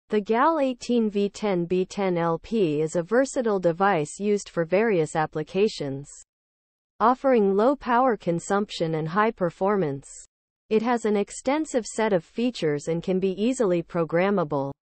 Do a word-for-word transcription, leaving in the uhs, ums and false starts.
The G A L eighteen V ten B ten L P is a versatile device used for various applications, offering low power consumption and high performance. It has an extensive set of features and can be easily programmable.